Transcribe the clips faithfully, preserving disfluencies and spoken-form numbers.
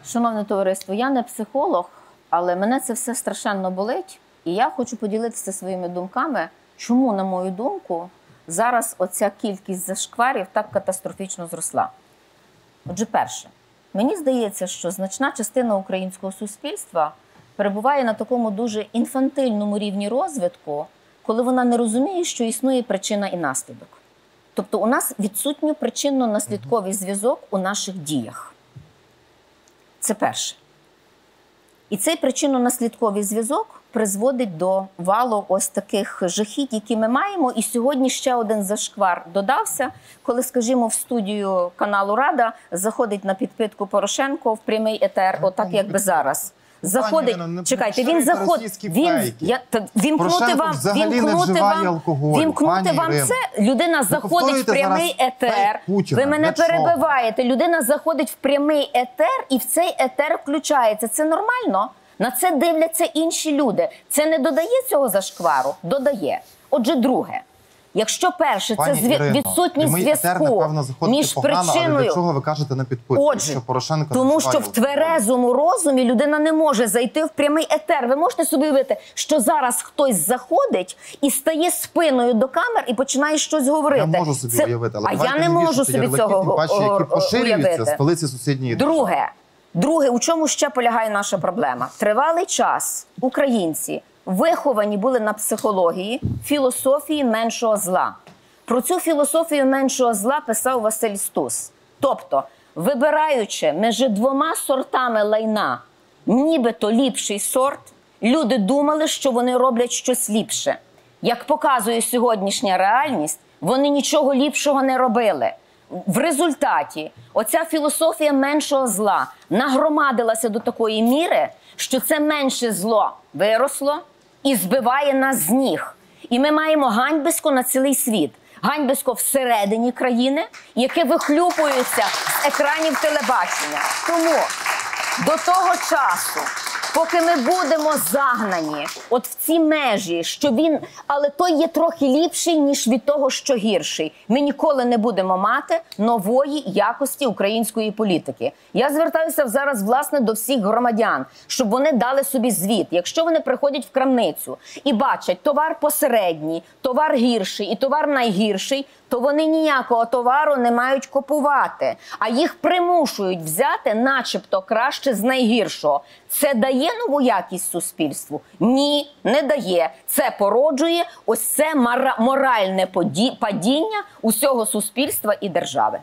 Шановне товариство, я не психолог, але мене це все страшенно болить. І я хочу поділитися своїми думками, чому, на мою думку, зараз оця кількість зашкварів так катастрофічно зросла. Отже, перше, мені здається, що значна частина українського суспільства перебуває на такому дуже інфантильному рівні розвитку, коли вона не розуміє, що існує причина і наслідок. Тобто у нас відсутній причинно-наслідковий зв'язок у наших діях. Це перше. І цей причинно-наслідковий зв'язок призводить до валу ось таких жахіть, які ми маємо. І сьогодні ще один зашквар додався, коли, скажімо, в студію каналу «Рада» заходить на підпитку Порошенко в прямий етер, отак, якби зараз. Заходить, Ірина, чекайте, він заходить, він, я, та, вімкнути вам, вімкнути вам, вімкнути вам це, людина заходить в прямий етер, ви мене перебиваєте, людина заходить в прямий етер і в цей етер включається. Це нормально? На це дивляться інші люди. Це не додає цього зашквару? Додає. Отже, друге. Якщо перше, це відсутність зв'язку між причиною... Але для чого ви кажете на підпитку? Отже, тому що в тверезому розумі людина не може зайти в прямий етер. Ви можете собі уявити, що зараз хтось заходить і стає спиною до камер і починає щось говорити. Я можу собі це... уявити, але а я не можу собі цього уявити. Столиці сусідньої Друге, друге, у чому ще полягає наша проблема? Тривалий час українці виховані були на психології філософії меншого зла. Про цю філософію меншого зла писав Василь Стус. Тобто, вибираючи між двома сортами лайна, нібито ліпший сорт, люди думали, що вони роблять щось ліпше. Як показує сьогоднішня реальність, вони нічого ліпшого не робили. В результаті оця філософія меншого зла нагромадилася до такої міри, що це менше зло виросло і збиває нас з ніг. І ми маємо ганьбисько на цілий світ. Ганьбисько всередині країни, яке вихлюпується з екранів телебачення. Тому до того часу, поки ми будемо загнані от в ці межі, що він, але той є трохи ліпший, ніж від того, що гірший, ми ніколи не будемо мати нової якості української політики. Я звертаюся зараз, власне, до всіх громадян, щоб вони дали собі звіт. Якщо вони приходять в крамницю і бачать товар посередній, товар гірший і товар найгірший, то вони ніякого товару не мають купувати, а їх примушують взяти начебто краще з найгіршого. Це дає нову якість суспільству? Ні, не дає. Це породжує ось це моральне падіння усього суспільства і держави.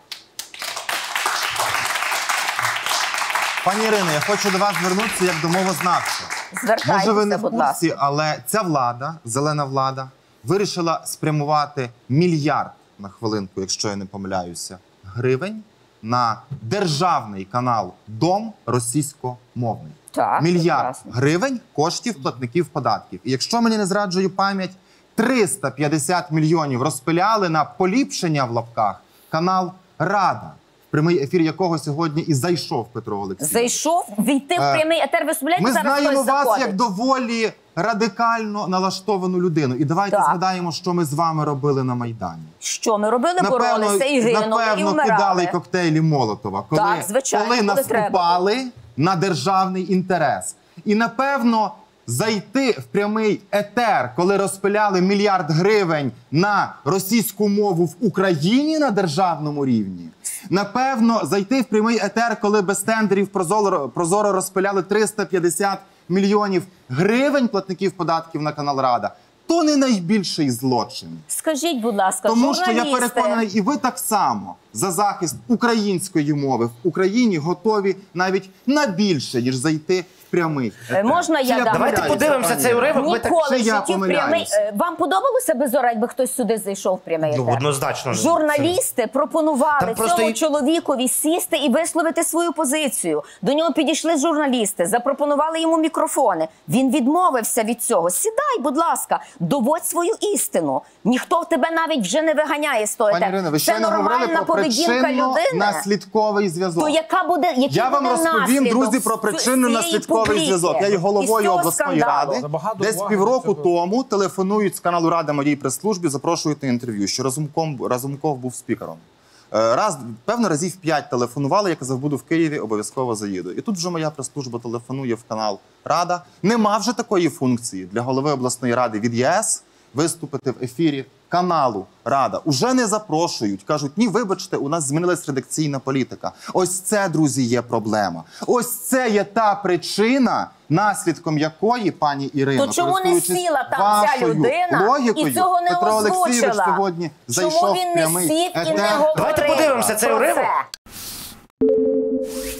Пані Ірино, я хочу до вас звернутися як до мовознавця. Звертайтеся, може, ви не в будь курсі, ласка. але ця влада, зелена влада, вирішила спрямувати мільярд, на хвилинку, якщо я не помиляюся, гривень на державний канал «Дом» російськомовний. Так, мільярд прекрасно. гривень коштів платників податків. І якщо мені не зраджує пам'ять, триста п'ятдесят мільйонів розпиляли на поліпшення в лапках канал «Рада», в прямий ефір якого сьогодні і зайшов Петро Олексійович. Зайшов, війти в прямий етер, ви собі Ми зараз знаємо хтось вас заходить. як доволі радикально налаштовану людину. І давайте Так. згадаємо, що ми з вами робили на Майдані. Що ми робили? Боролися і гинули, і напевно, вмирали. кидали коктейлі Молотова, коли, Так, звичайно, коли коли наступали на державний інтерес. І, напевно, зайти в прямий етер, коли розпиляли мільярд гривень на російську мову в Україні на державному рівні. Напевно, зайти в прямий етер, коли без тендерів прозоро, прозоро розпиляли триста п'ятдесят мільйонів гривень платників податків на канал «Рада», то не найбільший злочин. Скажіть, будь ласка, Тому що журналісти... я переконаний, і ви так само за захист української мови в Україні готові навіть на більше, ніж зайти в прямий етер. Можна я дам? Давайте подивимося цей уривок. Ніколи в я житті в прямий... Вам подобалося би, Зора, якби хтось сюди зайшов в прямий етер? Ну, однозначно. Журналісти пропонували цьому і... чоловікові сісти і висловити свою позицію. До нього підійшли журналісти, запропонували йому мікрофони. Він відмовився від цього. Сідай, будь ласка, доводь свою істину. Ніхто в тебе навіть вже не виганяє з того етеру. Пані Ірино, ви Це ще не говорили нормальна про поведінка людини. причинно-наслідковий зв'язок. То яка буде, який Я вам буде розповім, наслідок друзі, про причинно-наслідковий зв'язок. Я є головою обласної ради. Десь півроку тому телефонують з каналу «Рада» моїй прес-службі, запрошують на інтерв'ю, що Разумков, Разумков був спікером. Е, Раз, певно, разів п'ять телефонували, я казав, буду в Києві, обов'язково заїду. І тут вже моя прес-служба телефонує в канал Рада. Нема вже такої функції для голови обласної ради від ЄС виступити в ефірі каналу Рада. Уже не запрошують. Кажуть, ні, вибачте, у нас змінилась редакційна політика. Ось це, друзі, є проблема. Ось це є та причина, наслідком якої, пані Ірино, То чому не користуючись сіла там ця вашою людина логікою, і цього не Петро Олексійович озвучила? сьогодні Чому зайшов він в не прямий сів і не етер. говорив Давайте подивимося цей про уривок. це?